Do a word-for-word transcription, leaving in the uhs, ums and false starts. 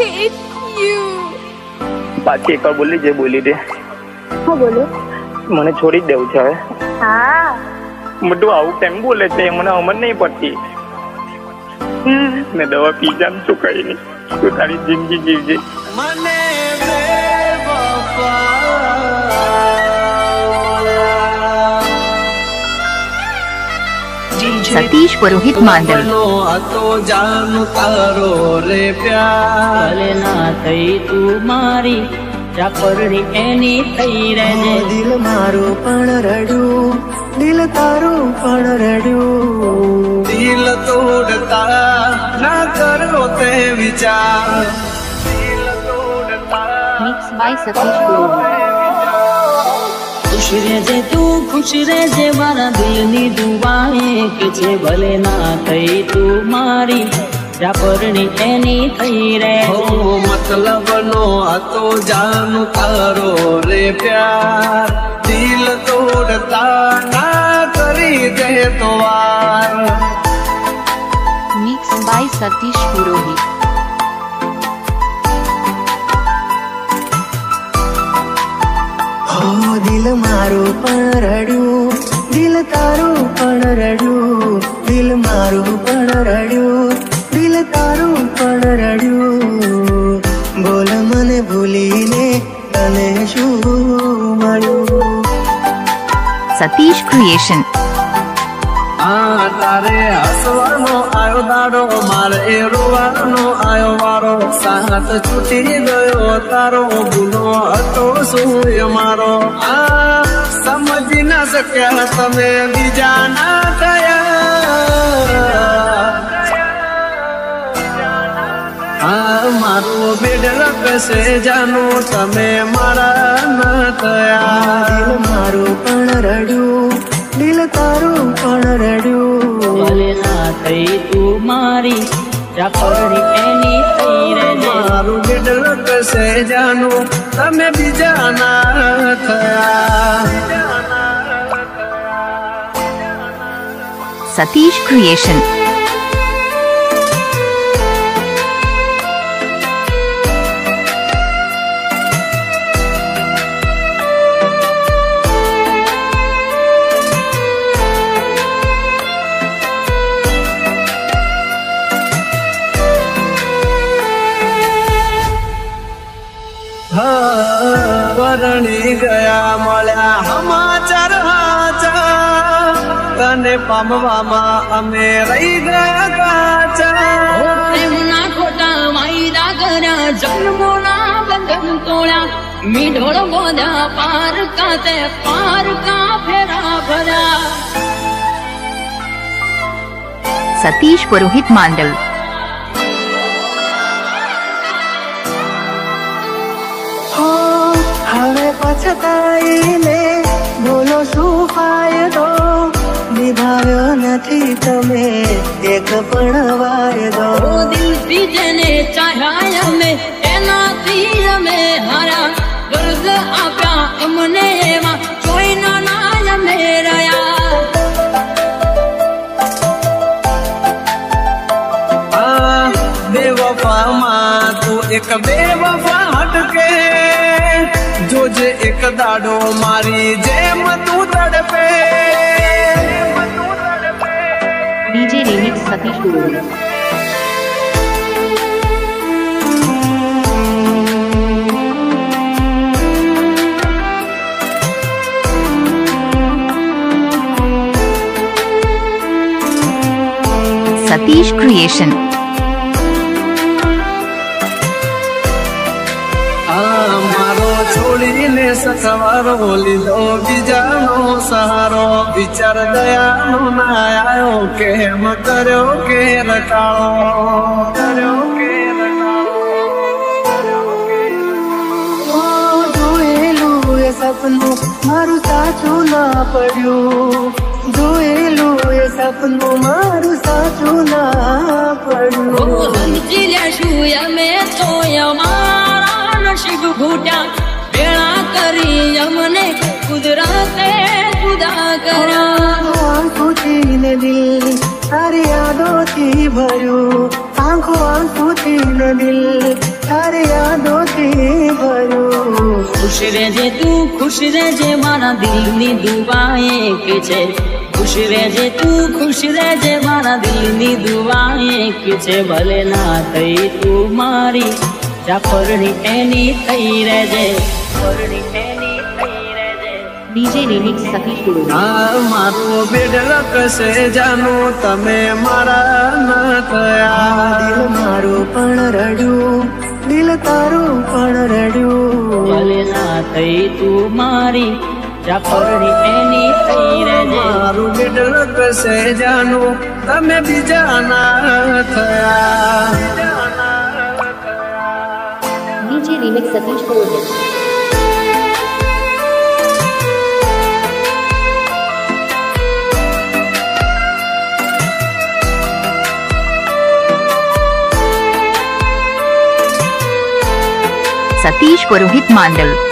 hate you. પાછી એકવાર બોલી જે બોલી દે. હા બોલો. મને છોડી દેવું છે હવે. હા. મોટું આવું કેમ બોલે છે મને અમર નહીં પડતી. હમ ને દવા પી જામ શું કઈ નહીં. તું તારી જિંદગી જીવજે. મને सतीश पुरोहित मांडल तो जानू तारो रे प्यार ना थई तू मारी जापरणी एनी थई रे दिल मारो पण रड्यू दिल तारो पण रड्यू दिल तोड़ता ना करो ते विचार दिल तोड़ता मिक्स बाय सतीश पुरोहित। खुश रहे तू खुश रहे मारा दिल नी दुआएं के छे भले ना थई तू मारी जापरणी एनी थई रे हो मतलब नो तो जानू तारो रे प्यार दिल तोड़ता ना करी दे तो वार। Mix by Satish Purohit. हो दिल मारो पण रड्यू दिल तारो पण रड्यू दिल मारो पण रड्यू दिल तारो पण रड्यू बोल मने भूलीने तने शू मळ्यू। सतीश क्रिएशन। आ तारे हसवानो आयो दाड़ो मारे रोवानो आयो वारो साथ छूटी गयो तारो भूलो हतो सूय मारो आ समझी ना सक्या तमे बीजा ना थया आ मारो बेडल कसे जानो तमे मारा ना थया दिल मारो पण रड्यू दिल तारो पण रड्यू भले ना थई तू मारी जापरणी एनी थई रे मारू बेडल कसे जानो तमे बीजा ना थया। सतीश क्रिएशन। परणी गया मळ्या समाचार हाचा तने पामवामा अमे रही गया काचा प्रेमना खोटा वायदा कर्या जन्मोना बंधन तोड्या मी ढोळ बोध्या पार का ते पार का फेरा भरा। सतीश पुरोहित मांडल। હવે પછતાઈને બોલો શું ફાયદો નિભાવ્યો નથી તમે એક પણ વાયદો દિલથી જેને ચાહ્યા અમે એનાથી અમે હારા દર્દ આપ્યા અમને એમાં કોઈના ના અમે રહ્યા બેવફામાં તું એક બેવફા હટકે जो जे एक दाड़ो मारी जेम तू तड़पे। DJ remix Satish Purohit. Satish creation. छोड़ीने ससवारो लीधो बीजानो सहारो विचार दयानो ना आयो केम कर्यो के रकाळो कर्यो के रकाळो जोएलू ए सपनु मारू साचू ना पड्यू जोएलू ए सपनु मारू साचू ना पड्यू समझिल्या शू यमे तो यमारा नसीब घूट्या बेड़ा करी यमने कुदरते खुदा करा आंखों ने दिल सारी यादों थी भरू आंखों आंखों थी न दिल ખુશ રહેજે તું ખુશ રહેજે મારા દિલની દુઆ એક છે ખુશ રહેજે તું ખુશ રહેજે મારા દિલની દુઆ એક છે ભલે ના થઈ તું મારી જા પરણી એની થઈ રહેજે પરણી એની થઈ રહેજે ડીજે રિમિક્સ સતીશ પુરોહિત આ મારો બેડલક છે જાનું તમે મારા ન થયા દિલ મારું પણ રડ્યું દિલ તારું પણ રડ્યું ભલે ના થઈ તું મારી જા પરણી એની થઈ રહેજે મારું બેડલક છે જાનું તમે બીજા ના થયા ડીજે રિમિક્સ સતીશ પુરોહિત સતીશ પુરોહિત માંડલ।